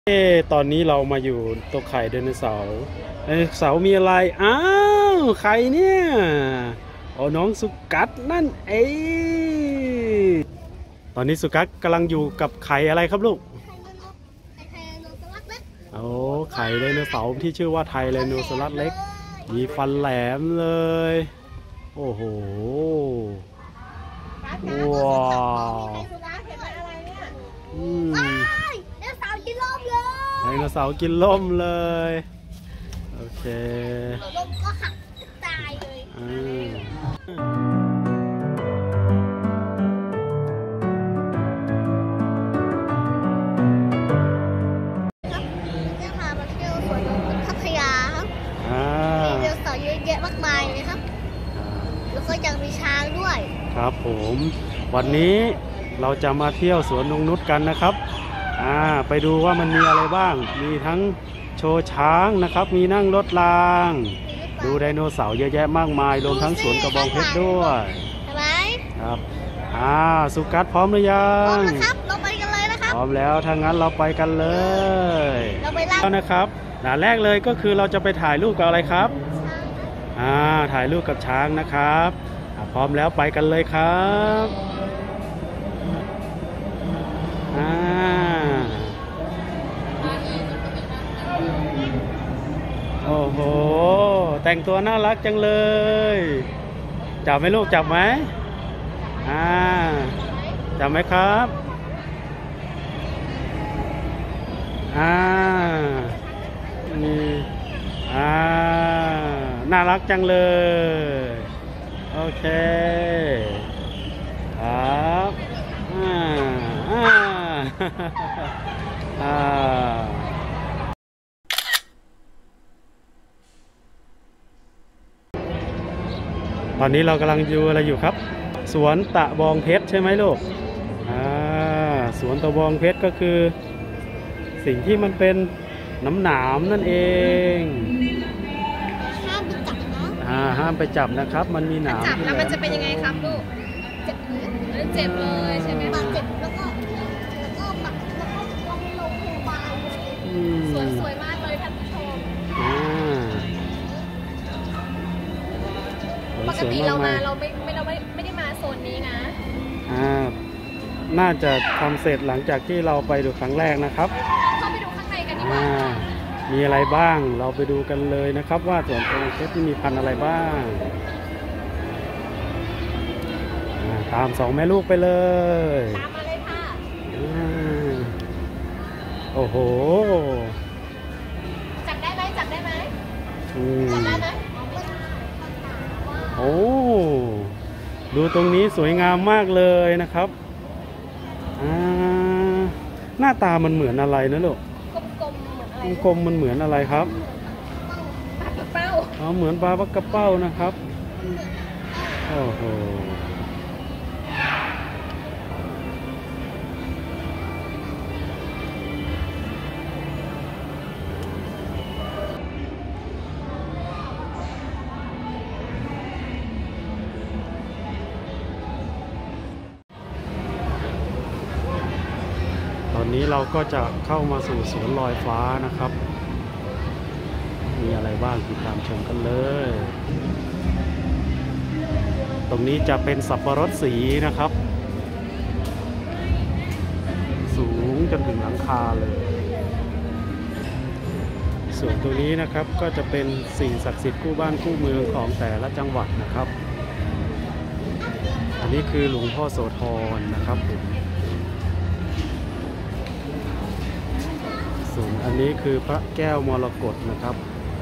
ตอนนี้เรามาอยู่ตรงไข่ไดโนเสาร์ไดโนเสาร์มีอะไรอ้าวไข่เนี่ยอ๋อน้องสุกัดนั่นเองตอนนี้สุกัดกำลังอยู่กับไข่อะไรครับลูกโอ้ไข่ไดโนเสาร์ที่ชื่อว่าไทไดโนซอรัสเล็กมีฟันแหลมเลยโอ้โหว้าวไดโนเสาร์กินล่มเลยไดโนเสาร์กินล่มเลยโอเคล่มก็หักตายเลยครับจะพามาเที่ยวสวนนกนุชพัทยาครับมีไดโนเสาร์เยอะแยะมากมายเลยครับแล้วก็ยังมีช้างด้วยครับผมวันนี้เราจะมาเที่ยวสวนนงนุชกันนะครับไปดูว่ามันมีอะไรบ้างมีทั้งโชว์ช้างนะครับมีนั่งรถรางดูไดโนเสาร์เยอะแยะมากมายรวมทั้งสวนกระบองเพชรด้วยใช่ไหมครับสุกัดพร้อมหรือยังพร้อมแล้วครับเราไปกันเลยนะครับพร้อมแล้วถ้างั้นเราไปกันเลยเราไปแล้วนะครับด่านแรกเลยก็คือเราจะไปถ่ายรูปกับอะไรครับถ่ายรูปกับช้างนะครับพร้อมแล้วไปกันเลยครับโอ้โหแต่งตัวน่ารักจังเลยจับไหมลูกจับไหมจับไหมครับนี่น่ารักจังเลยโอเคครับตอนนี้เรากำลังดูอะไรอยู่ครับสวนตะบองเพชรใช่ไหมลูกสวนตะบองเพชรก็คือสิ่งที่มันเป็นหนามนั่นเองห้ามไปจับนะห้ามไปจับนะครับมันมีหนามจับแล้วมันจะเป็นยังไงครับลูกเจ็บเลยใช่ไหมเจ็บแล้วก็โรงพยาบาลเลยสวยมากเลยท่านผู้ชมปกติเราไม่ได้มาโซนนี้นะน่าจะทำเสร็จหลังจากที่เราไปดูครั้งแรกนะครับเข้าไปดูข้างในกันดีกว่ามีอะไรบ้างเราไปดูกันเลยนะครับว่าสวนตะบองเพชรที่มีพันธุ์อะไรบ้างตามสองแม่ลูกไปเลยตามมาเลยค่ะโอ้โหจับได้ไหมจับได้ไหมโอ้ดูตรงนี้สวยงามมากเลยนะครับหน้าตามันเหมือนอะไรนะลูกกลมมันเหมือนอะไรครับปลากระเป้าเหมือนปลากระเป้านะครับโอ้โหตอนนี้เราก็จะเข้ามาสู่สวนลอยฟ้านะครับมีอะไรบ้างติดตามชมกันเลยตรงนี้จะเป็นสับปะรดสีนะครับสูงจนถึงหลังคาเลยส่วนตรงนี้นะครับก็จะเป็นสิ่งศักดิ์สิทธิ์คู่บ้านคู่เมืองของแต่ละจังหวัดนะครับอันนี้คือหลวงพ่อโสธรนะครับผมส่วนอันนี้คือพระแก้วมรกตนะครับ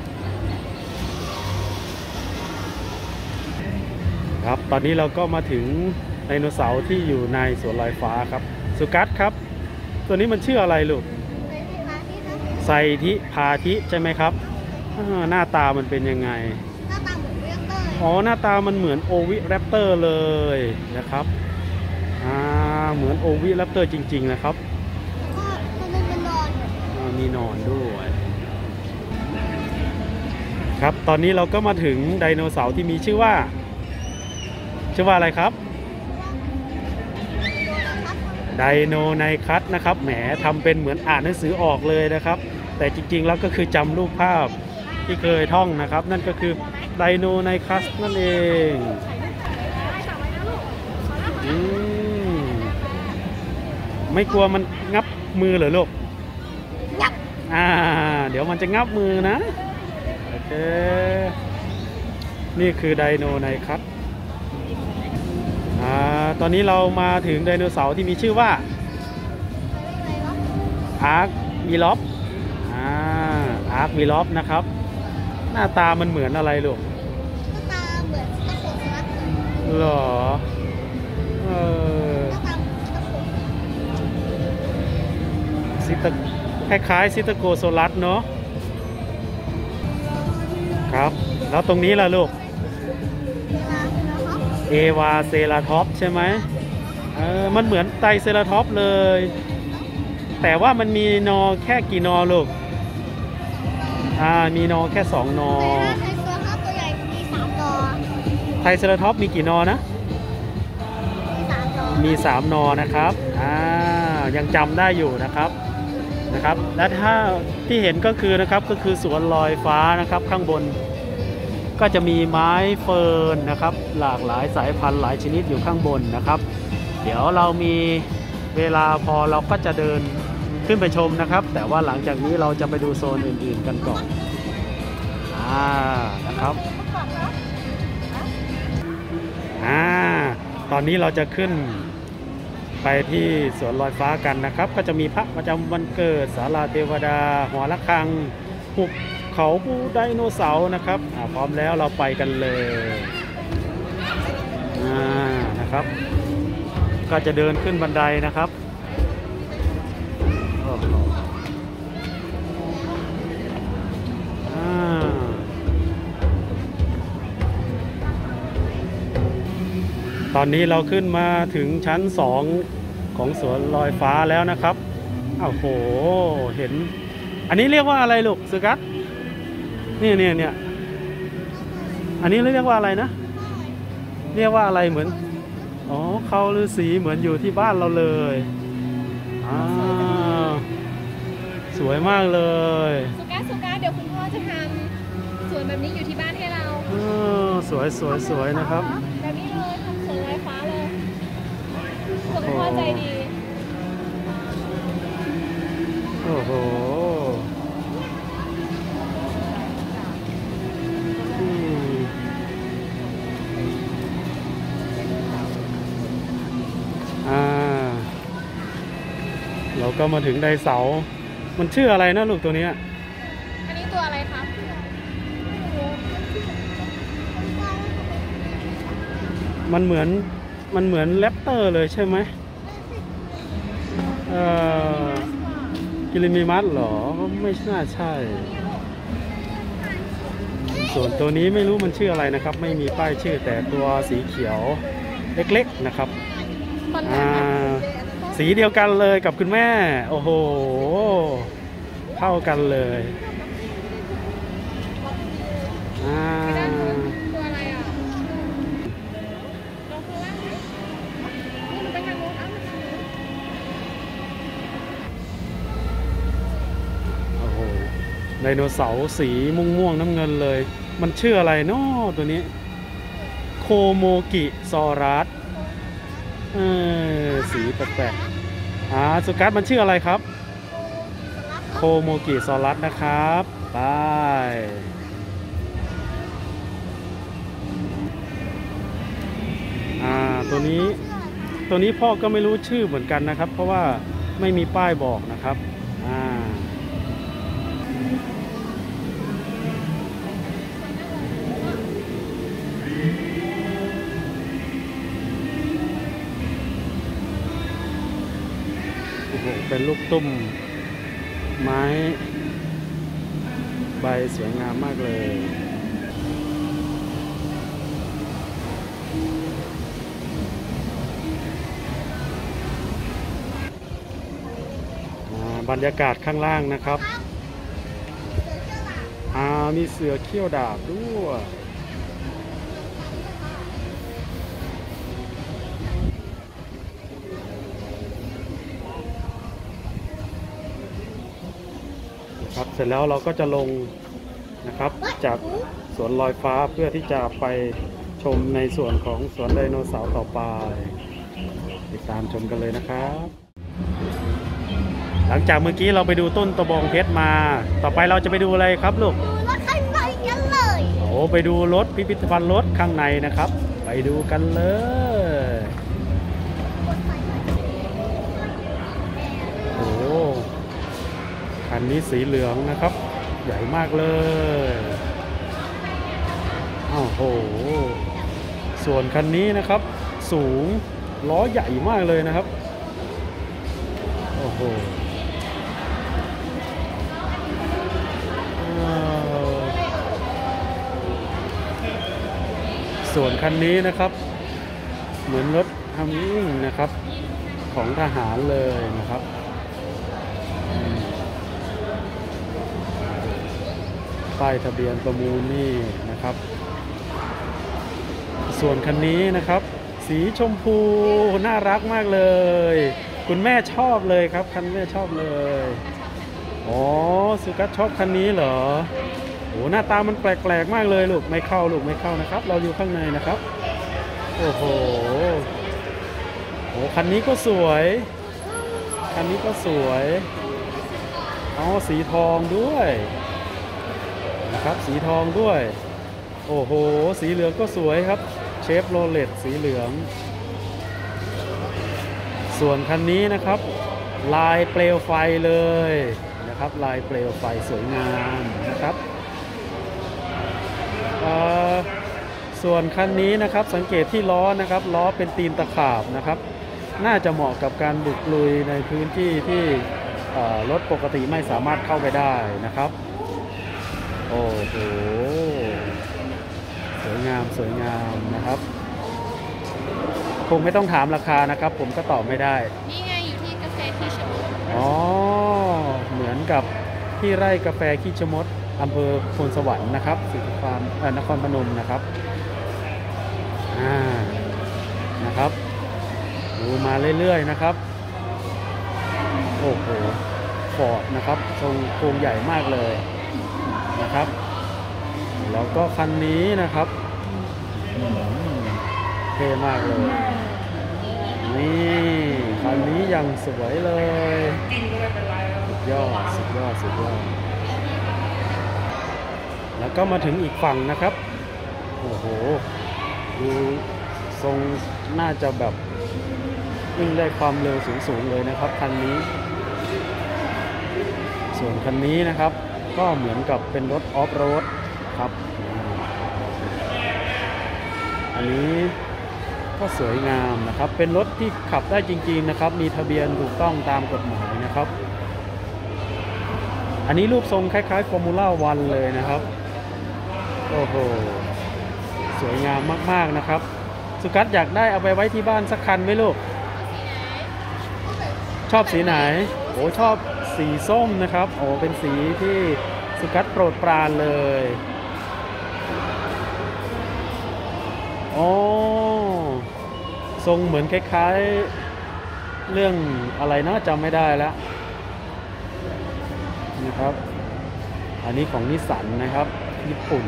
ครับตอนนี้เราก็มาถึงไดโนเสาร์ที่อยู่ในสวนลอยฟ้าครับสุกัสครับตัวนี้มันชื่ออะไรลูกไซทิพาธิใช่ไหมครับหน้าตามันเป็นยังไงหน้าตาเหมือนแรปเตอร์หน้าตามันเหมือนโอวิแรปเตอร์เลยนะครับเหมือนโอวิแรปเตอร์จริงๆนะครับมีนอนด้วยครับตอนนี้เราก็มาถึงไดโนเสาร์ที่มีชื่อว่าอะไรครับไดโนไนคัสนะครับแหมทำเป็นเหมือนอ่านหนังสือออกเลยนะครับ แต่จริงๆแล้วก็คือจำรูปภาพที่เคยท่องนะครับ นั่นก็คือไดโนไนคัสนั่นเองไม่กลัวมันงับมือเหรอลูกงับเดี๋ยวมันจะงับมือนะโอเคนี่คือไดโนไนคัสตอนนี้เรามาถึงไดโนเสาร์ที่มีชื่อว่าอาร์ควีลอฟอาร์ควีลอฟนะครับหน้าตามันเหมือนอะไรลูกตาเหมือนตะโขนรักหรอตาซิตคล้ายๆซิตโกโซลัสเนาะครับแล้วตรงนี้ล่ะลูกเอวาเซราท็อปใช่ไหมมันเหมือนไตรเซราท็อปเลยแต่ว่ามันมีนอแค่กี่นอลูกมีนอแค่2 นอไทรเซราท็อปตัวใหญ่มี3 นอไทรเซราท็อปมีกี่นอนะมี3 นอนะครับยังจำได้อยู่นะครับและถ้าที่เห็นก็คือสวนลอยฟ้านะครับข้างบนก็จะมีไม้เฟิร์นนะครับหลากหลายสายพันธุ์หลายชนิดอยู่ข้างบนนะครับเดี๋ยวเรามีเวลาพอเราก็จะเดินขึ้นไปชมนะครับแต่ว่าหลังจากนี้เราจะไปดูโซนอื่นๆกันก่อนนะครับตอนนี้เราจะขึ้นไปที่สวนลอยฟ้ากันนะครับก็จะมีพระประจำวันเกิดศาลาเทวดาหัวระฆังหุบเขาภูไดโนเสาร์นะครับพร้อมแล้วเราไปกันเลยนะครับก็จะเดินขึ้นบันไดนะครับตอนนี้เราขึ้นมาถึงชั้น2ของสวนลอยฟ้าแล้วนะครับโอ้โหเห็นอันนี้เรียกว่าอะไรลูกสุกัสเนี่ยอันนี้เรียกว่าอะไรนะเรียกว่าอะไรเหมือนเขาฤาษีเหมือนอยู่ที่บ้านเราเลยสวยมากเลยสุกัสเดี๋ยวคุณพ่อจะทำสวนแบบนี้อยู่ที่บ้านให้เราสวยนะครับแบบนี้เลยทำสวนลอยฟ้าเลยคุณพ่อใจดีโอ้โหเราก็มาถึงไดเสาร์มันชื่ออะไรนะลูกตัวนี้อันนี้ตัวอะไรครับมันเหมือนแรปเตอร์เลยใช่ไหมกิลิมิมัสเหรอไม่น่าใช่ส่วนตัวนี้ไม่รู้มันชื่ออะไรนะครับไม่มีป้ายชื่อแต่ตัวสีเขียวเล็กๆนะครับสีเดียวกันเลยกับคุณแม่โอ้โหเข้ากันเลยตัวอะไรลงข้างล่างไหมนี่ไปทางโน้นโอ้โหไดโนเสาร์สีม่วงน้ำเงินเลยมันชื่ออะไรเนาะตัวนี้โคโมกิซอรัสสีแปลกๆสุกัสมันชื่ออะไรครับโคโมกิซอรัสนะครับไปตัวนี้พ่อก็ไม่รู้ชื่อเหมือนกันนะครับเพราะว่าไม่มีป้ายบอกนะครับเป็นลูกตุ้มไม้ใบสวยงามมากเลยบรรยากาศข้างล่างนะครับมีเสือเขี้ยวดาบด้วยครับเสร็จแล้วเราก็จะลงนะครับจากสวนลอยฟ้าเพื่อที่จะไปชมในส่วนของสวนไดโนเสาร์ต่อไปติดตามชมกันเลยนะครับ หลังจากเมื่อกี้เราไปดูต้นตะบองเพชรมาต่อไปเราจะไปดูอะไรครับลูกดูรถข้างในกันเลยโอ้ไปดูรถพิพิธภัณฑ์รถข้างในนะครับ ไปดูกันเลยโอ้คันนี้สีเหลืองนะครับ ใหญ่มากเลยอ้าวโหส่วนคันนี้นะครับสูงล้อใหญ่มากเลยนะครับโอ้โหส่วนคันนี้นะครับเหมือนรถฮัมมิ่งนะครับของทหารเลยนะครับป้ายทะเบียนประมูลนี่นะครับส่วนคันนี้นะครับสีชมพูน่ารักมากเลยคุณแม่ชอบเลยครับคันแม่ชอบเลยอ๋อสุกัสชอบคันนี้เหรอโอ้หน้าตามันแปลกๆมากเลยลูกไม่เข้าลูกไม่เข้านะครับเราอยู่ข้างในนะครับโอ้โหโอ้คันนี้ก็สวยคันนี้ก็สวยอ๋อสีทองด้วยนะครับสีทองด้วยโอ้โหสีเหลืองก็สวยครับเชฟโรเลตสีเหลืองส่วนคันนี้นะครับลายเปลวไฟเลยนะครับลายเปลวไฟสวยงามนะครับส่วนคันนี้นะครับสังเกตที่ล้อนะครับล้อเป็นตีนตะขาบนะครับน่าจะเหมาะกับการบุกลุยในพื้นที่ที่รถปกติไม่สามารถเข้าไปได้นะครับโอ้โหสวยงามสวยงามนะครับคงไม่ต้องถามราคานะครับผมก็ตอบไม่ได้นี่ไงอยู่ที่กาแฟที่ชมดอ๋อเหมือนกับที่ไร่กาแฟขี้ชะมดอำเภอโพนสวรรค์นะครับสิทธิฟาร์มนครพนมนะครับนะครับดูมาเรื่อยๆนะครับโอ้โหฟอร์ดนะครับทรงโครงใหญ่มากเลยนะครับแล้วก็คันนี้นะครับเท่มากเลยนี่คันนี้ยังสวยเลยสุดยอดสุดยอดสุดยอดแล้วก็มาถึงอีกฝั่งนะครับโอ้โหดูทรงน่าจะแบบวิ่งได้ความเร็วสูงๆเลยนะครับคันนี้ส่วนคันนี้นะครับก็เหมือนกับเป็นรถออฟโรดครับอันนี้ก็สวยงามนะครับเป็นรถที่ขับได้จริงๆนะครับมีทะเบียนถูกต้องตามกฎหมายนะครับอันนี้รูปทรงคล้ายๆฟอร์มูล่าวันเลยนะครับโอ้โหสวยงามมากๆนะครับสุกัสอยากได้เอาไปไว้ที่บ้านสักคันไหมลูกชอบสีไหนโอ้ชอบสีส้มนะครับโอ้เป็นสีที่สุกัสโปรดปรานเลยโอ้ทรงเหมือนคล้ายๆเรื่องอะไรนะจำไม่ได้แล้วนะครับอันนี้ของนิสสันนะครับญี่ปุ่น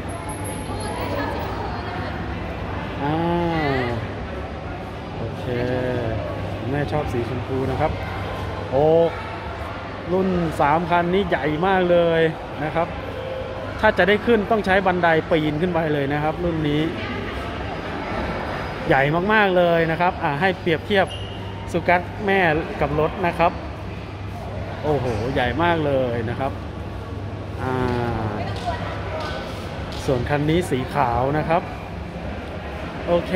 โอเคแม่ชอบสีชมพูนะครับโอ้รุ่น3คันนี้ใหญ่มากเลยนะครับถ้าจะได้ขึ้นต้องใช้บันไดปีนขึ้นไปเลยนะครับรุ่นนี้ใหญ่มากๆเลยนะครับให้เปรียบเทียบสุกัสแม่กับรถนะครับโอ้โหใหญ่มากเลยนะครับส่วนคันนี้สีขาวนะครับโอเค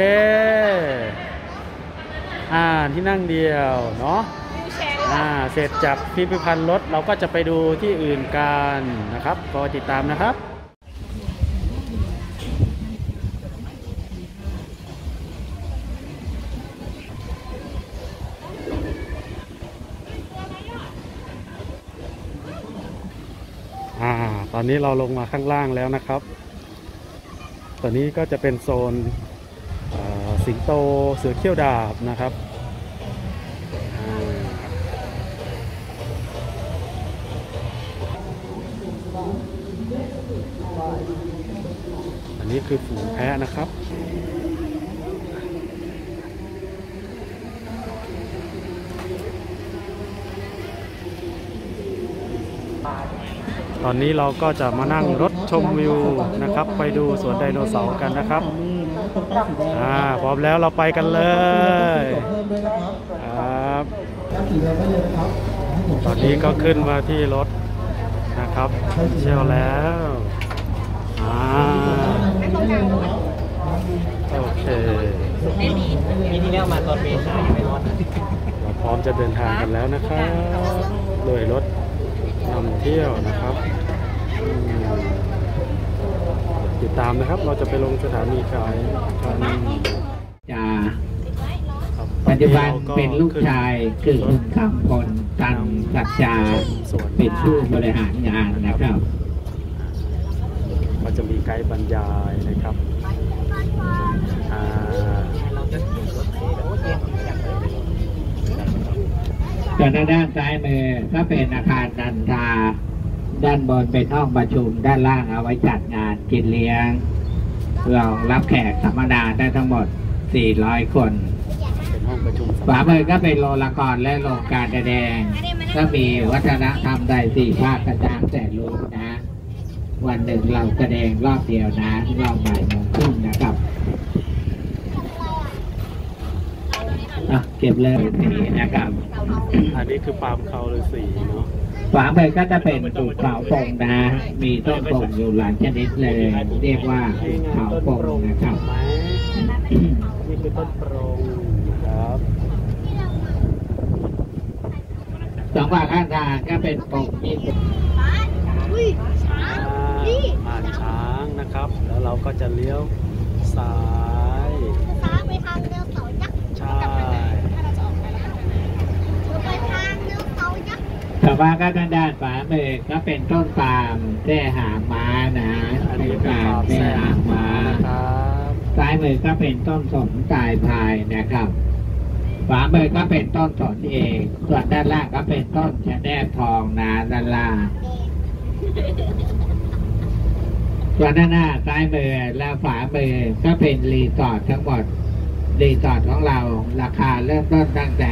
ที่นั่งเดียวเนาะเสร็จจากพิพิธภัณฑ์รถเราก็จะไปดูที่อื่นกันนะครับก็ติดตามนะครับตอนนี้เราลงมาข้างล่างแล้วนะครับตอนนี้ก็จะเป็นโซนสิงโตเสือเขี้ยวดาบนะครับอันนี้คือฝูงแพะนะครับตอนนี้เราก็จะมานั่งรถชมวิวนะครับไปดูสวนไดโนเสาร์กันนะครับพร้อมแล้วเราไปกันเลยครับตอนนี้ก็ขึ้นมาที่รถนะครับเชี่ยวแล้วโอเคปีที่แล้วมาตอนเมษายนไม่รอดเราพร้อมจะเดินทางกันแล้วนะครับโดยรถนำเที่ยวนะครับติดตามนะครับเราจะไปลงสถานีขายกันปัจจุบันเป็นลูกชายคือคุณคำพลตันสัจจาเป็นผู้บริหารงานนะครับก็จะมีไกด์บรรยายนะครับส่วนด้านซ้ายมือก็เป็นอาคารนันทาด้านบนเป็นห้องประชุมด้านล่างเอาไว้จัดงานกินเลี้ยงรองรับแขกสัมมนาได้ทั้งหมด400 คนขวามือก็เป็นโรงละครและโรงการแสดงก็มีวัฒนธรรมได้4 ภาคกระจายแต่รู้นะวันหนึ่งเราแสดงรอบเดียวนะรอบบ่ายโมงครึ่งนะครับเก็บเลยสีนะครับอันนี้คือปาล์มเขาฤาษีเนาะขวามือก็จะเป็นภูเขาปงนะมีต้นปงอยู่หลายชนิดเลยเรียกว่าภูเขาปงนะครับนี่คือต้นโปร่งครับสองฝั่งข้างทางก็เป็นปงมีผ่านช้างนะครับแล้วเราก็จะเลี้ยวซ้ายไปทางเรือเสายักษ์ใช่ไปทางเรือเสายักษ์แต่ว่าก็ด้านขวามือก็เป็นต้นปาล์มแท่หางม้านะต้นปาล์มแท่หางม้าซ้ายมือก็เป็นต้นสนกายพายนะครับขวามือก็เป็นต้นสนเองส่วนด้านล่างก็เป็นต้นชะแนบทองนะด้านล่างส่วนด้านหน้าซ้ายมือและขวามือก็เป็นรีสอร์ททั้งหมดรีสอร์ทของเราราคาเริ่มต้นตั้งแต่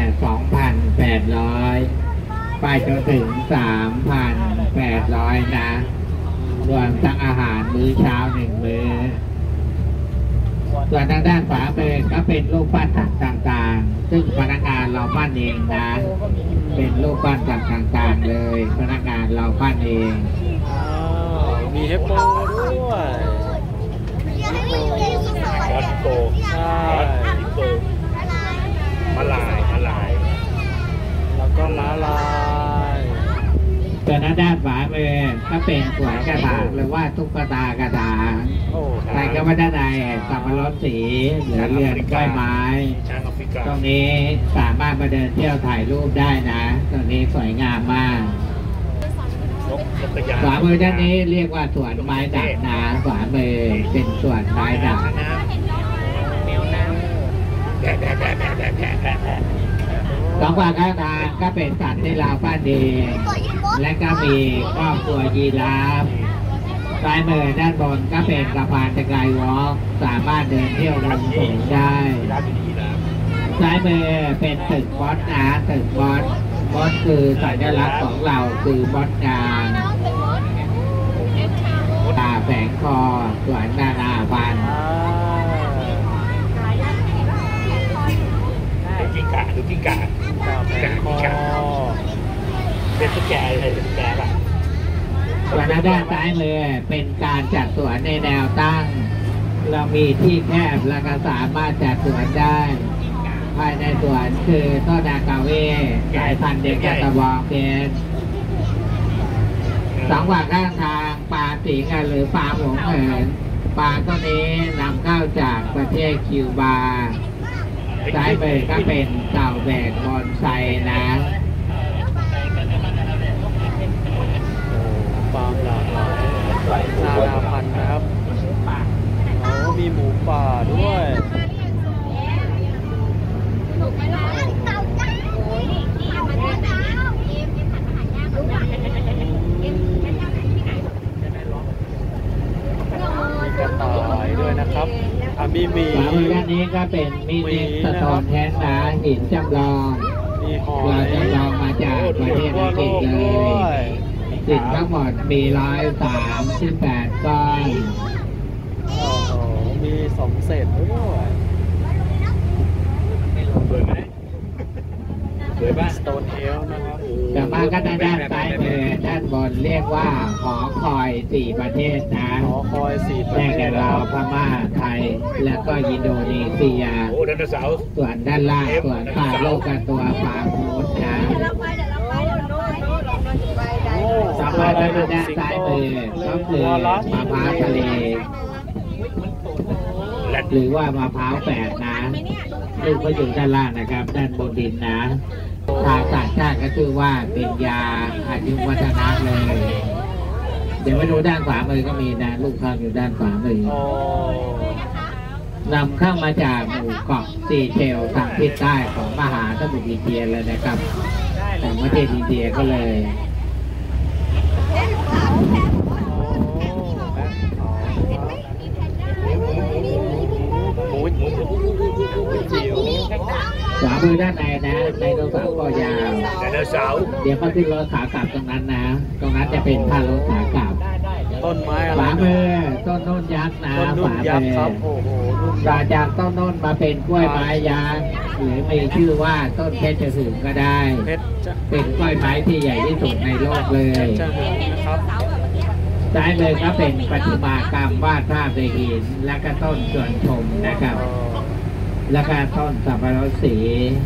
2,800 ไปจนถึง 3,800 นะรวมทั้งอาหารมื้อเช้า1 มื้อส่วนทางด้านขวามือก็เป็นรูปปั้นต่างๆซึ่งพนักงานเราปั้นเองนะเป็นรูปปั้นต่างๆเลยพนักงานเราปั้นเองมีเฮปโปด้วยวัดโกใช่มาลายแล้วก็ม้าลายส่วนด้านขวามือก็เป็นสวนกระถางหรือว่าตุ๊กตากระถางใส่ก็ไม่ได้ในสับปะรดสีเหลือเรือนกล้วยไม้ตรงนี้สามารถมาเดินเที่ยวถ่ายรูปได้นะตรงนี้สวยงามมากขวามือด้านนี้เรียกว่าสวนไม้ดักนะขวามือเป็นสวนไม้ดักสองฝั่งข้างทางก็เป็นสัตว์ที่เราปั้นเองและก็มีครอบครัวยีราฟซ้ายมือด้านบนก็เป็นสะพานสกายวอล์กสามารถเดินเที่ยวลงสูงได้ซ้ายมือเป็นตึกบอสนะตึกบอสคือสัญลักษณ์ของเราคือบอสงานตาแฝงคอสวนนานาพันธุ์กิ้งก่าดูกิ้งก่าแฝงคอเป็นตุ๊กแกอะไรเป็นตุ๊กแกป่ะส่วนด้านซ้ายมือเป็นการจัดสวนในแนวตั้งเรามีที่แคบและก็สามารถจัดสวนได้ภายในสวนคือต้นนากาเวสายพันธุ์เด็กกระบอกเพชรสองฝั่งข้างทางปลาสิงหรือปลาหงเหินปลาตัวนี้นำเข้าจากประเทศคิวบาซ้ายมือก็เป็นเต่าแบกบอนไซนะปลาหลากหลายนานาพันธุ์นะครับมีหมูป่าด้วยมีหมีขวามือด้านนี้ก็เป็นมินิสโตนแฮนด์นะหินจำลองมีหอเรายจำลองมาจากประเทศอังกฤษเลยสินทั้งหมดมี138 ก้อนโอ้โหมี2 เศษด้วยสวยป่ะสโตนเฮลนะครับต่อมาก็ด้านซ้ายมือด้านบนเรียกว่าหอคอย4 ประเทศนะหอคอย4 ประได้เทแก่ศลาวพม่าไทยแล้วก็อินโดนีเซียโอ้ไดโนเสาร์ส่วนด้านล่างส่วนฝ่าโลกกับตัวฟาร์มูดนะโอ้ต่อมาก็ด้านซ้ายมือก็คือมะพร้าวทะเลหรือว่ามะพร้าวแฝดนะลูกก็อยู่ด้านล่างนะครับ ด้านบนดินนะทางต่างชาติก็คือว่าเป็นยาอายุวัฒนะเลย เดี๋ยวมาดูด้านขวามือก็มีนะลูกข้างอยู่ด้านขวามือโอ้นำเข้ามาจากหมู่เกาะซีเชลทางทิศใต้ของมหาสมุทรอินเดียเลยนะครับของประเทศอินเดียก็เลยหมูจิ๋วขวามือด้านในนะไดโนเสาร์คอยาวไดโนเสาร์เดี๋ยวเขาขึ้นรถขากลับตรงนั้นนะ ตรงนั้นจะเป็นท่ารถขากลับต้นไม้อะขไรวามือต้นโน้นยักษ์นะต้นนุ่ขนวายักมืษ์อครับโอ้โหนุ่นต่อจากต้นโน้นมาเป็นกล้วยไม้ยักษ์หรือมีชื่อว่าต้นเพชรหึงก็ได้เพชรจะเป็นกล้วยไม้ที่ใหญ่ที่สุดในโลกเลยจะเห็นนะครับซ้ายมือก็เป็นประติมากรรมวาดภาพในหินและก็ต้นชวนชมนะครับ แล้วก็ต้นสับปะรดสี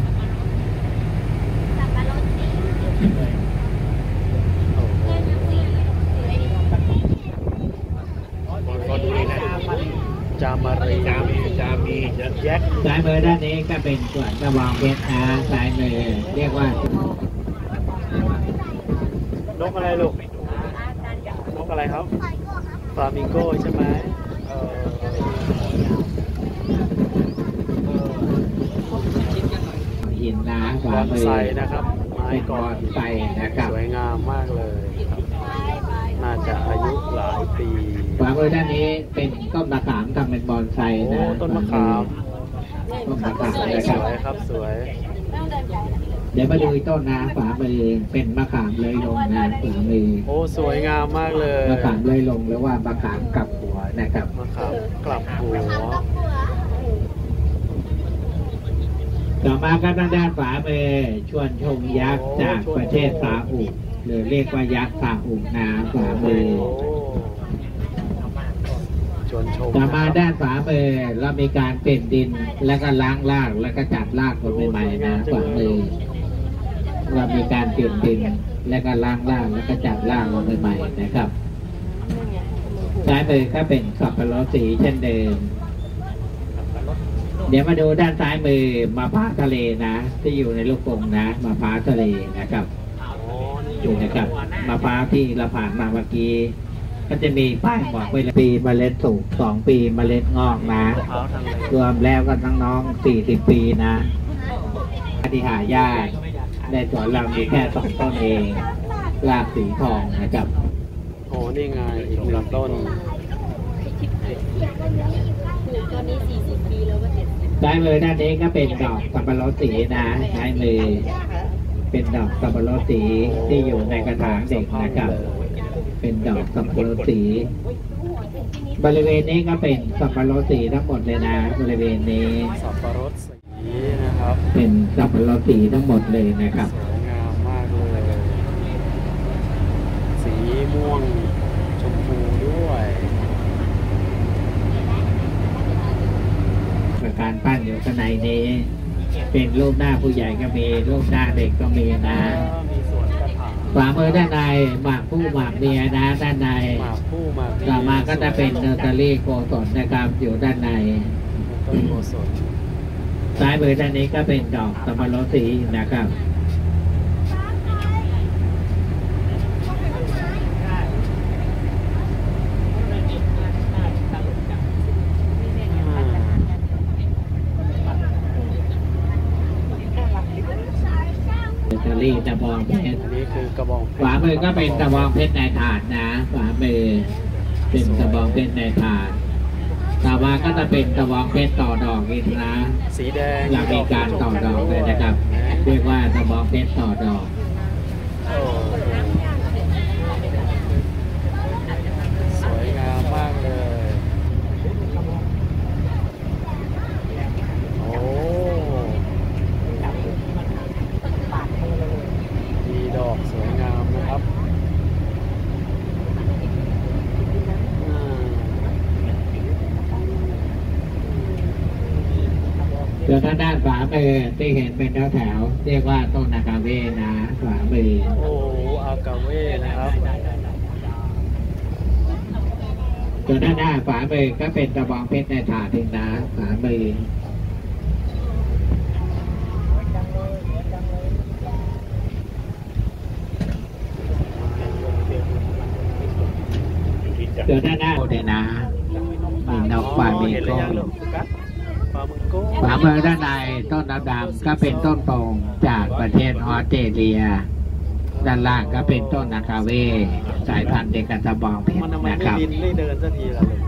จามารีจามีแยกซ้ายมือด้านนี้ก็เป็นสวนกระบองเพชรนะซ้ายมือเรียกว่านกอะไรลูกนกอะไรครับฟลามิงโกใช่ไหมหินนะขบวาอนมือไซนะครับไม้เป็นก่บออน นไซนะครับสวยงามมากเลยครับน่าจะอายุหลายปีขวามือด้านนี้เป็นต้นมะขามทำเป็นบอนไซโอ้นะต้นมะขามต้นมะขามสนะครัวบยครับสวยเดี๋ยวมาดูต้นนะขวามือเป็นมะขามเลยลงนะขวามือโอ้สวยงามมากเลยมะขามเลยลงหรือว่ามะขามกลับหัวนะครับมะขามกลับหัวต่อมาก็ทางด้านขวามือชวนชมยักษ์จากประเทศซาอุหรือเรียกว่ายักษ์ซาอุนะขวามือโอ้ชวนชมต่อมาด้านขวามือเรามีการเปลี่ยนดินแล้วก็ล้างรากแล้วก็จัดรากคนใหม่ๆนะขวามือเรามีการเปลี่ยนดินแล้วก็ล้างรากแล้วก็จัดรากคนใหม่ๆนะครับซ้ายมือก็เป็นสับปะรดสีเช่นเดิม เดี๋ยวมาดูด้านซ้ายมือมะพร้าวทะเลนะที่อยู่ในลูกกรงนะมะพร้าวทะเลนะครับอยู่นะครับมะพร้าวที่เราผ่านมาเมื่อกี้ก็จะมีป้ายบอกไว้เลยปีเมล็ดสุก2 ปีเมล็ดงอกนะมะพร้าวทางเลรวมแล้วก็น้องๆ40 ปีนะที่หายากในสวนเรามีแค่2 ต้นเองรากสีทองนะครับโอ้นี่ไงอีก1 ต้นตอนนี้40 ปีแล้วว่า70 ซ้ายมือด้านนี้ก็เป็นดอกสับปะรดสีนะซ้ายมือเป็นดอกสับปะรดสีที่อยู่ในกระถางเด็กนะครับ เป็นดอกสับปะรดสี บริเวณนี้ก็เป็นสับปะรดสีทั้งหมดเลยนะบริเวณนี้สับปะรดสีนะครับเป็นสับปะรดสีทั้งหมดเลยนะครับสวยงามมากเลย สีม่วงชมพูด้วยการปั้นอยู่ข้างในนี้ เป็นรูปหน้าผู้ใหญ่ก็มีรูปหน้าเด็กก็มีนะมีสวนกระถางขวามือด้านในหมากผู้หมากเมียนะด้านในหมากผู้หมากต่อมาก็จะเป็นเนอร์เซอรี่โกศลนะครับอยู่ด้านในต้นโกศลซ้ายมือด้านนี้ก็เป็นดอกสับปะรดสีนะครับ เนอร์เซอรี่ตะบองเพชรอันนี้คือกระบองเพชรขวามือก็เป็นตะบองเพชรในถาดนะขวามือเป็นตะบองเพชรในถาดต่อมาก็จะเป็นกระบองเพชรต่อดอกอีกนะสีแดงเรามีการต่อดอกเลยนะครับ เรียกว่ากระบองเพชรต่อดอกโอ้สวยงามมากเลย โอ้มีดอกสวยงามนะครับอืมส่วนด้านขวามือที่เห็นเป็นแถวๆเรียกว่าต้นอากาเวนะขวามือโอ้อากาเว่นะครับส่วนด้านหน้าขวามือก็เป็นกระบองเพชรในถาดเองนะขวามือส่วนด้านหน้าเนี่ยนะมีนกปลามีเห็นหรืโก้อยังลูกสุกัสปลาหมึกโก้ขวามือด้านในต้นดำๆก็เป็นต้นโป่งจากประเทศออสเตรเลีย ด้านล่างก็เป็นต้นอากาเวสายพันธุ์เด็กกระบองเพชมันรทำไมนะไม่ครับบินไม่เดินสักทีล่ะลูก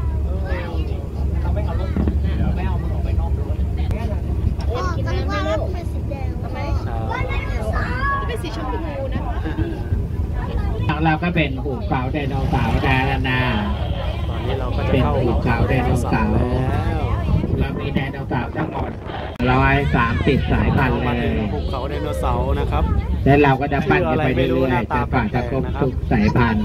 พ่อกันว่าเป็นสีแดงทำไมว่าไดโนเสาร์เป็นสีชมพูนะของเราก็เป็นหุบเขาไดโนเสาร์ดารานาตอนนี้เราก็จะเป็นเข้าหุบเขาไดโนเสาร์แล้วเรามีไดโนเสาร์ทั้งหมด130 สายพันธุ์มาเลถึงยภูเขาไดโนเสาร์นะครับและเราก็จะปั้นกันไปเรื่อยๆจนกว่าจะครบทุกสายพันธุ์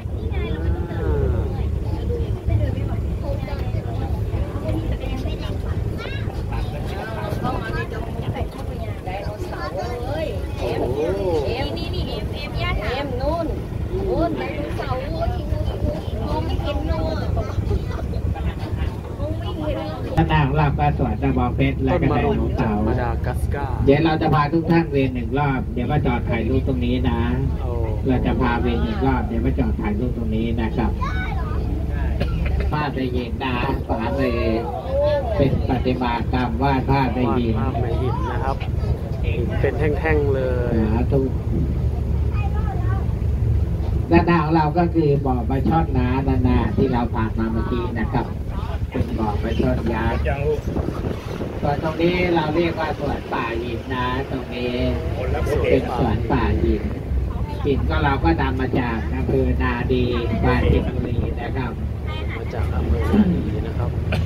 โอ้โหนี่เอ็มย่าถามนู่นไดโนเสาร์มองไม่เห็นนู่นมองไม่เห็นด้านหน้าของเราก็สวนกระบองเพชรและต้นก็มะไดรุมโนจาเสาก ร์มาดากัสการ์เดี๋ยวเราจะพาทุกท่านเวียน1 รอบ เดี๋ยวมาจอดถ่ายรูปตรงนี้นะโอ้เราจะพาเวียน1 รอบ เดี๋ยวมาจอดถ่ายรูปตรงนี้นะครับภาพในหินนะขวามือเป็นประติมากรรมวาดภาพในวาดหินภาพในหินนะครับหินเป็นแท่งๆเลยสาธุด้านหน้าของเราก็คือบ่อปลาช่อนน้านาที่เราผ่านมาเมื่อกี้นะครับ เป็นบ่อปลาช่อนยักษ์ยังลูกส่วนตรงนี้เราเรียกว่าสวนป่าหินนะตรงนี้คนละเป็นสวนป่าหินหินก็เราก็นำมาจากอำเภอนาดีปราจีนบุรีนะครับมาจากอำเภอนาดีนะครับ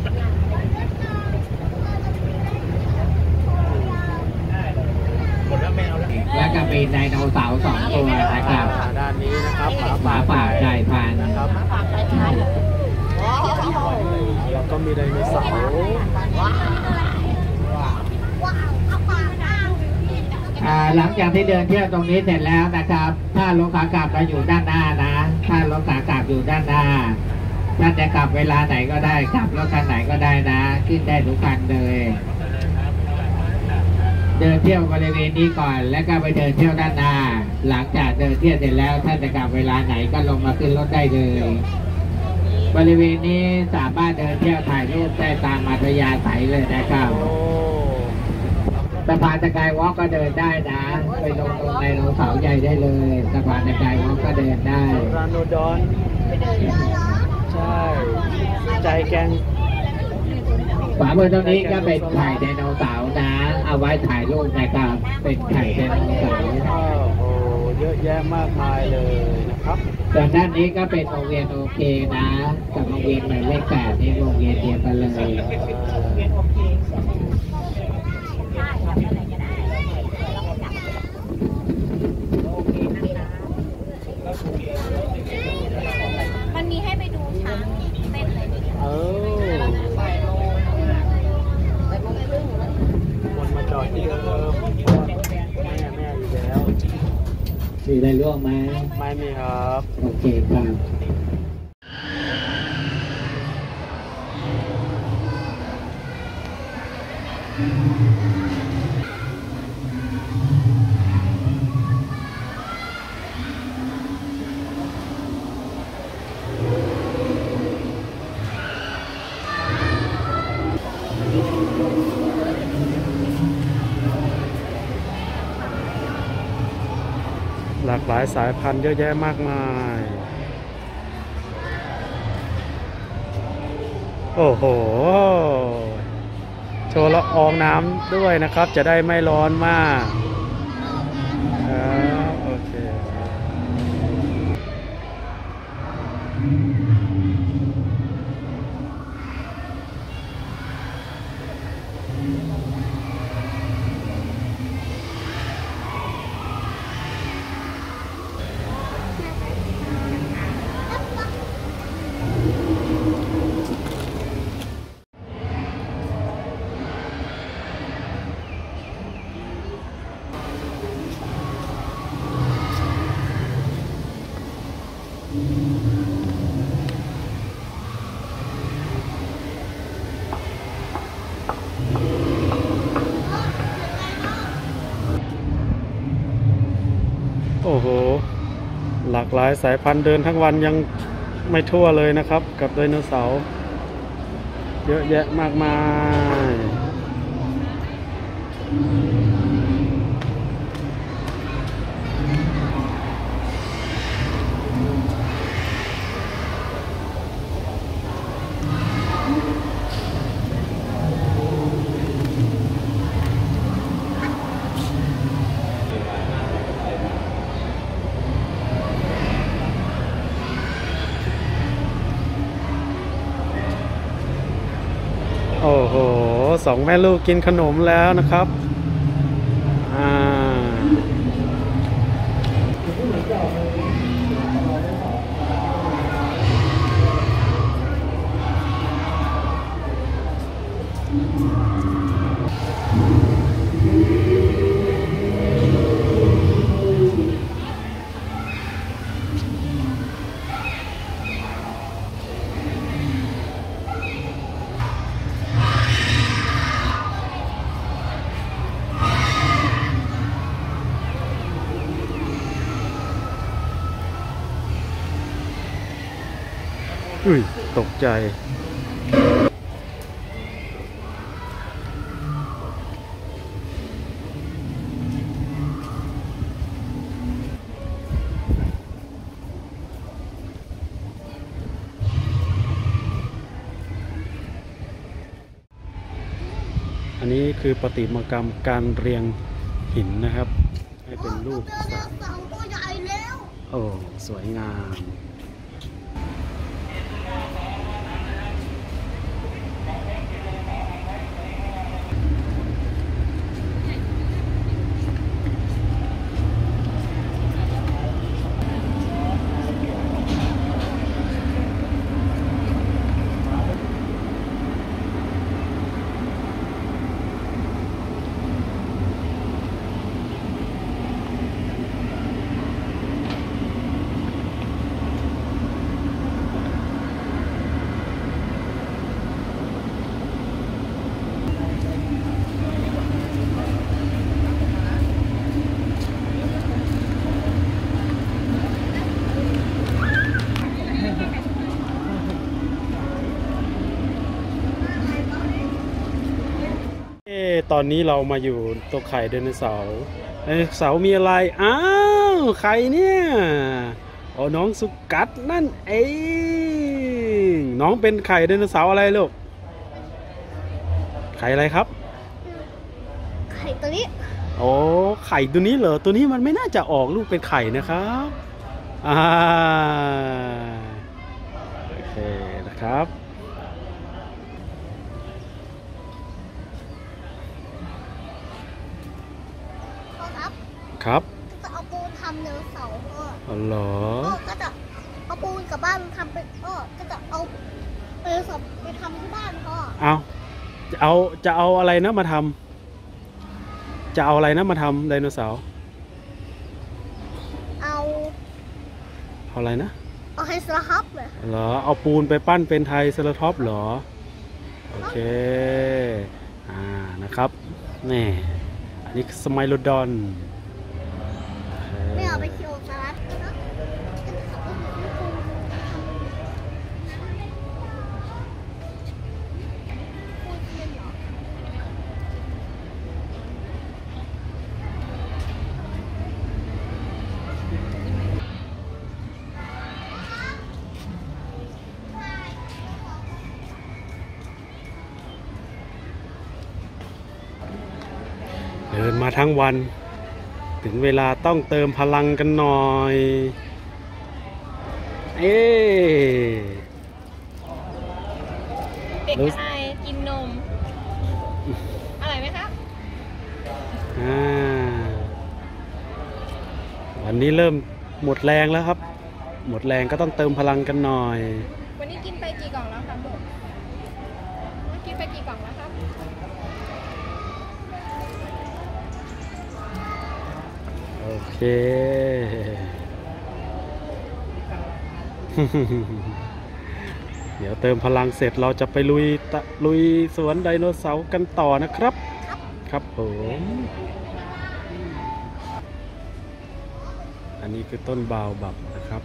คนละแมวแล้วแล้วก็มีไดโนเสาร์2 ตัวนะครับด้านนี้นะครับหมาป่าไก่พันธุ์นะครับแล้วก็มีไดโนเสาร์หลังจากที่เดินเที่ยวตรงนี้เสร็จแล้วนะครับ ถ้ารถขากลับเราอยู่ด้านหน้านะ ถ้ารถขากลับอยู่ด้านหน้าท่านจะกลับเวลาไหนก็ได้กลับรถคันไหนก็ได้นะขึ้นได้ทุกคันเลย เดินเที่ยวบริเวณนี้ก่อนแล้วก็ไปเดินเที่ยวด้านหน้า หลังจากเดินเที่ยวเสร็จแล้วท่านจะกลับเวลาไหนก็ลงมาขึ้นรถได้เลย บริเวณนี้สามารถเดินเที่ยวถ่ายรูปได้ตามอัธยาศัยเลยนะครับโอ้สะพานตะไคร้วอล์กก็เดินได้นะ ไปลงตรงไดโนเสาร์ใหญ่ได้เลยสะพานตะไคร้วอล์กก็เดินได้ราโนดอนใช่ใจแกงขวามือตรงนี้ก็เป็นไข่ไดโนเสาร์นะ เอาไว้ถ่ายรูปนะครับ เป็นไข่ไดโนเสาร์โอ้โหเยอะแยะมากมายเลยนะครับส่วนด้านนี้ก็เป็นโรงเรียนโอเคนะกับโรงเรียนหมายเลข8นี่โรงเรียนเดียวกันเลยมันมีให้ไปดูช้างเต้นเลยเออวนมาจอดที่เดิมแม่อยู่แล้วมีอะไรร่วงไหมไม่มีครับโอเคครับหลากหลายสายพันธุ์เยอะแยะมากมายโอ้โหโชว์ละอองน้ำด้วยนะครับจะได้ไม่ร้อนมากโอเคโอ้โหหลากหลายสายพันธุ์เดินทั้งวันยังไม่ทั่วเลยนะครับกับไดโนเสาร์เยอะแยะมากมายโอ้โหสองแม่ลูกกินขนมแล้วนะครับอุ้ยตกใจอันนี้คือประติมากรรมการเรียงหินนะครับให้เป็นรูปสัตว์เสาตัวใหญ่แล้วโอ้สวยงามตอนนี้เรามาอยู่ตัวไข่ไดโนเสาร์ไดโนเสาร์มีอะไรอ้าวไข่เนี่ยโอ้น้องสุกัดนั่นเองน้องเป็นไข่ไดโนเสาร์อะไรลูกไข่อะไรครับไข่ตัวนี้โอ้ไข่ตัวนี้เหรอตัวนี้มันไม่น่าจะออกลูกเป็นไข่นะครับโอเคนะครับครับจะเอาปูนทำเนื้อเสาพ่ออ๋อเหรอก็จะเอาปูนกับบ้านทำเป็นก็จะเอาเนื้อเสาไปทำที่บ้านพ่อจะเอาอะไรนะมาทำจะเอาอะไรนะมาทำไดโนเสาร์เอาอะไรนะเอาไฮสลาฮับเลยเหรอเอาปูนไปปั้นเป็นไทรเซราทอปส์เหรอโอเคนะครับนี่อันนี้สไมโลดอนไม่เอาไปเคี่ยวสลัดนะเดินมาทั้งวันถึงเวลาต้องเติมพลังกันหน่อยเด็กชายกินนมอร่อยไหมครับวันนี้เริ่มหมดแรงแล้วครับหมดแรงก็ต้องเติมพลังกันหน่อยวันนี้กินไปกี่กล่องแล้วครับลูกกินไปกี่กล่องแล้วครับโอเค เดี๋ยวเติมพลังเสร็จเราจะไปลุยสวนไดโนเสาร์กันต่อนะครับ ครับผมอันนี้คือต้นบาวบับนะครับ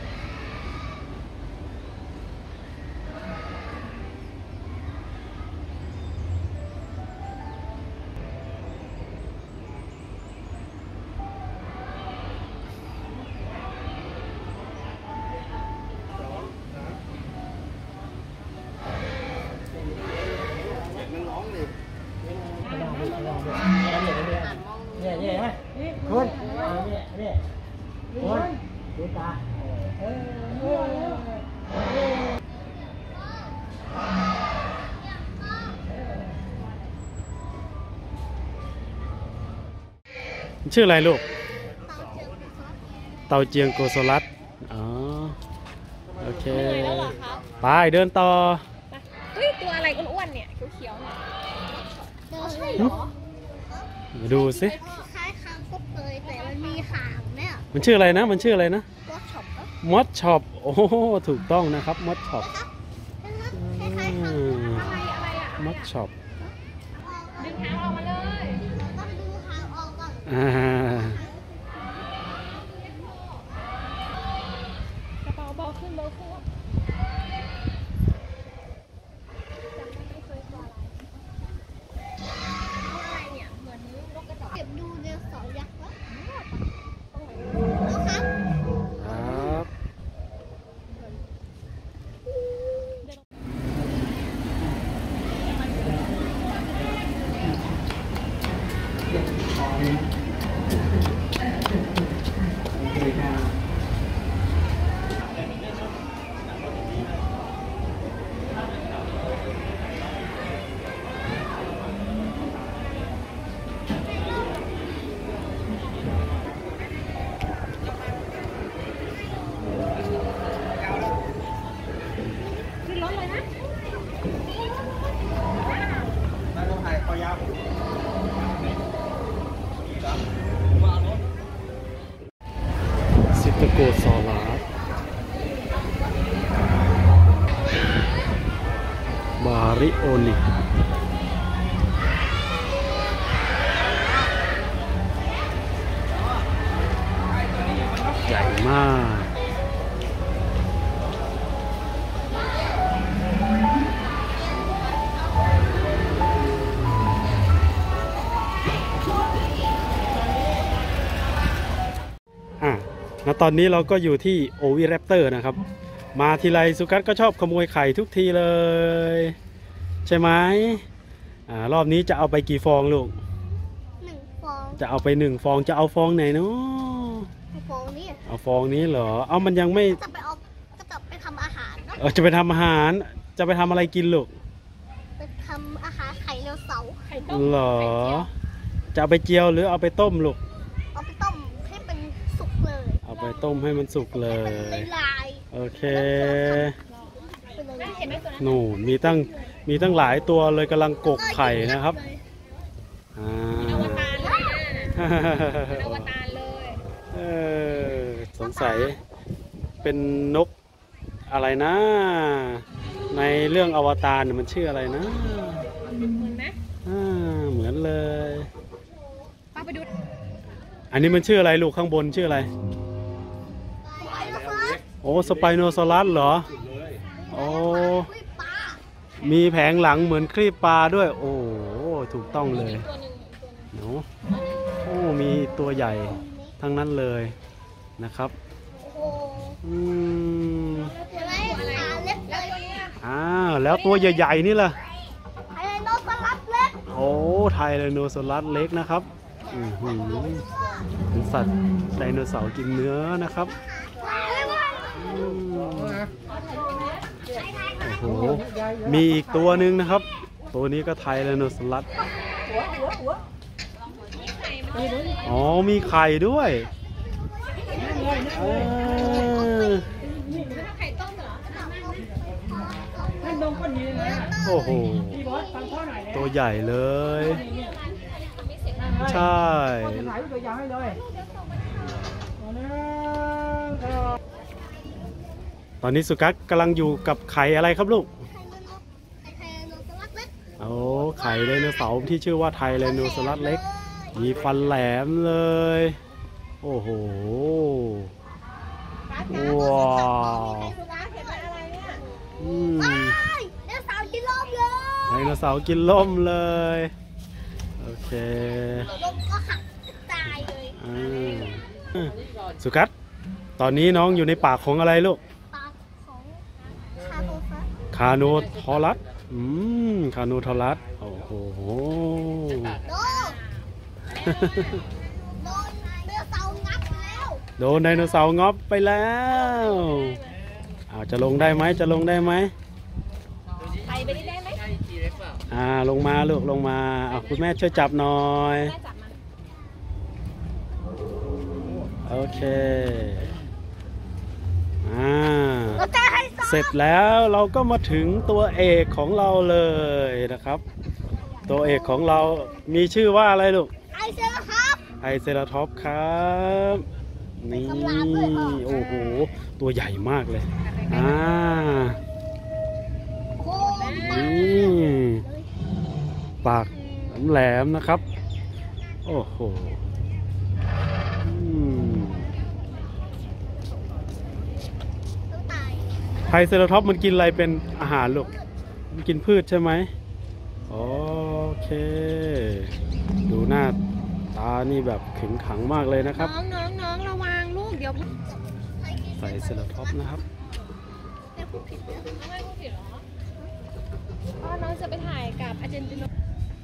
ชื่ออะไรลูกเต่าเจียงโกโซลัสอ๋อโอเคไปเดินต่อเฮ้ยตัวอะไรอ้วนๆเนี่ยเขียวๆเนี่ยใช่เหรอมาดูสิคล้ายคางคกเลยแต่มันมีหางเนี่ยมันชื่ออะไรนะมันชื่ออะไรนะตัวช็อปมอสช็อปโอ้โหถูกต้องนะครับมอสช็อปคล้ายคางคกอะไรอ่ะมอสช็อปดึงหางออกมาเลยต้องดูหางออกก่อนกระเป๋าเบาขึ้นจำไม่เคยตัวอะไรเนี่ยเหมือนนกกระจอกเก็บดูเนื้อสองยักษ์วะแล้วครับครับขึ้นรถเลยนะซิตโกซอลัสบาริโอนิกใหญ่มากณตอนนี้เราก็อยู่ที่โอวิแรปเตอร์นะครับมาทีไรสุกัสก็ชอบขโมยไข่ทุกทีเลยใช่ไหมรอบนี้จะเอาไปกี่ฟองลูก 1 ฟองจะเอาไป1 ฟองจะเอาฟองไหนเนาะฟองนี้เอาฟองนี้เหรอเอามันยังไม่จะไปทำอาหารเนาะจะไปทำอาหารจะไปทำอะไรกินลูกไปทำอาหารไข่เรือเสาไข่ต้มเหรอจะเอาไปเจียวหรือเอาไปต้มลูกเอาไปต้มให้เป็นสุกเลยเอาไปต้มให้มันสุกเลให้มันยลายโอเคเป็นลายเห็นไหมตัวนั้นนู่นมีตั้งหลายตัวเลยกำลังกกไข่นะครับอ่าอวตารเลยนะอวตารเลยสงสัยเป็นนกอะไรนะ ในเรื่องอวตารเนี่ยมันชื่ออะไรนะเหมือนไหมเหมือนเลยป้าไปดูอันนี้มันชื่ออะไรลูกข้างบนชื่ออะไรไปแล้วครับโอ้สไปโนซอรัสเหรอโอ้อุ้ยปลามีแผงหลังเหมือนครีบปลาด้วย โอ้ถูกต้องเลยตัวหนึ่งเนาะโอ้มีตัวใหญ่ทั้งนั้นเลยนะครับโอ้โหอืมเห็นไหมขาเล็กเลยแล้วตัวใหญ่ๆนี่ล่ะไอ้โนสลัดเล็กโอ้ไทยไดโนเสาร์เล็กนะครับเป็นสัตว์ไดโนเสาร์กินเนื้อนะครับโอ้โหมีอีกตัวหนึ่งนะครับตัวนี้ก็ไทไดโนเสาร์อ๋อมีไข่ด้วยโอ้โหตัวใหญ่เลยใช่ตอนนี้สุกัสกำลังอยู่กับไข่อะไรครับลูกโอ้ไข่ไดโนเสาร์ที่ชื่อว่าไทไดโนเสาร์เล็กมีฟันแหลมเลยโอ้โหว้าวไดโนเสาร์กินล่มเลยไดโนเสาร์กินล่มเลยโอเคล่มก็หักตายเลยสุกัสตอนนี้น้องอยู่ในปากของอะไรลูกปากของคาโนทอรัสคาโนทอรัสโอ้โหโดนไดโนเสาร์งับไปแล้วจะลงได้ไหมจะลงได้ไหมไปได้ไหมลงมาลูกลงมาคุณแม่ช่วยจับหน่อยโอเคเสร็จแล้วเราก็มาถึงตัวเอกของเราเลยนะครับตัวเอกของเรามีชื่อว่าอะไรลูกไอเซราท็อปครับนี่โอ้โหตัวใหญ่มากเลยนี่ปากแหลมนะครับโอ้โหไทรเซราท็อปส์มันกินอะไรเป็นอาหารลูกมันกินพืชใช่ไหมโอเคดูหน้าตานี่แบบขึงขังมากเลยนะครับน้องระวังลูกเดี๋ยวไทรเซราท็อปส์นะครับไม่พูดผิดเหรอน้องจะไปถ่ายกับอาร์เจนตินา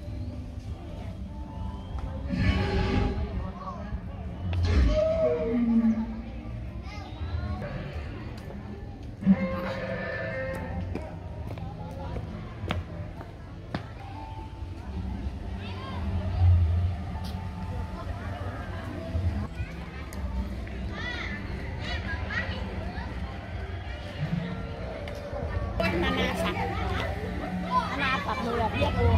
นาสักนาปักมือเรียกโอ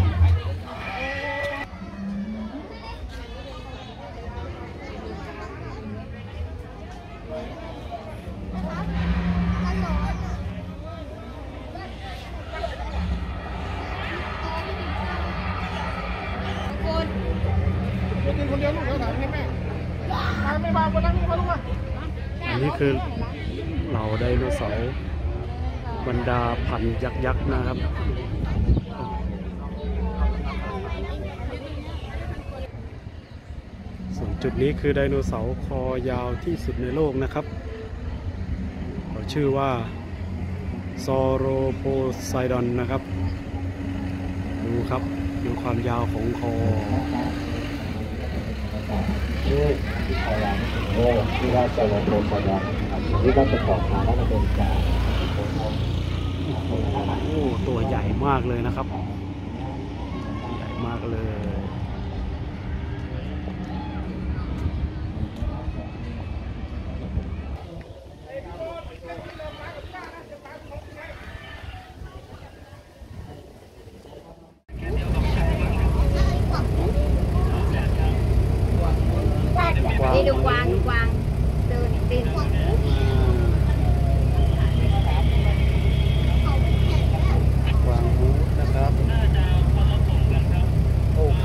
อันนี้คือเหล่าไดโนเสาร์บรรดาพันยักษ์นะครับส่วนจุดนี้คือไดโนเสาร์คอยาวที่สุดในโลกนะครับเขาชื่อว่าซอโรโพไซดอนนะครับดูครับดูความยาวของคอที่ว่าจะลงโดนบอลนี่ก็จะขอมาแล้วมันเป็นการตัวใหญ่มากเลยนะครับใหญ่มากเลยนี่ดูกวางเดินตีนกวางบูนะครับโอ้โห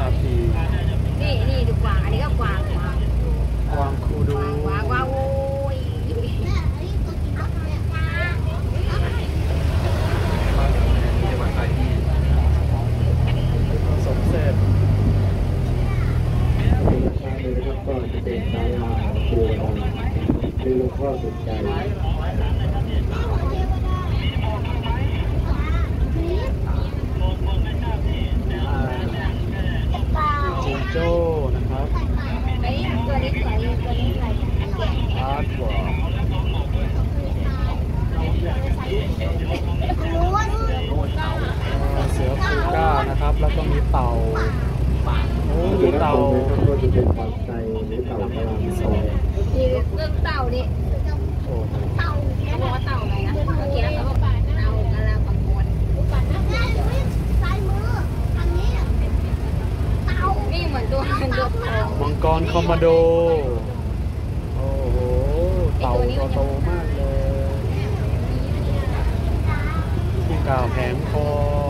เต่าโอ้ดูเต่าก็จะเป็นปลาไก่หรือเต่าพลังสองมีเรื่องเต่าดิโอ้เต่าเขาบอกว่าเต่าอะไรนะเมื่อกี้เขาบอกเต่ากะลาปังมวนซ้ายมือทางนี้เต่านี่เหมือนตัวเงินตัวทองมังกรคอมโมโดโอ้โหเต่าตัวโตมากเลยที่กล่าวแผงคอ